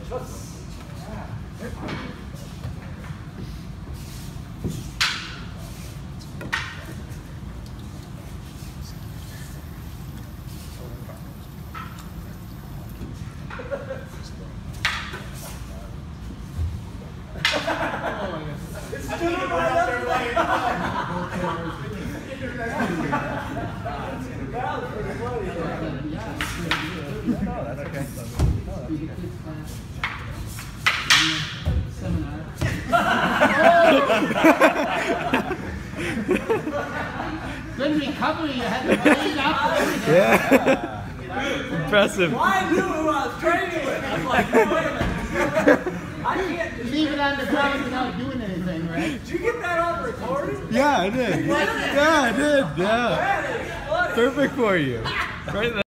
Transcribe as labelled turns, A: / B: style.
A: Good recovery, you had to clean up.
B: Yeah. Impressive.
C: Well, I knew who I was training with. I'm like, wait a minute. I can't just
A: leave it on the ground without doing anything, right?
C: Did you get that on recording?
B: Yeah, I did. Yeah, I did. Yeah. Perfect for you. Right there.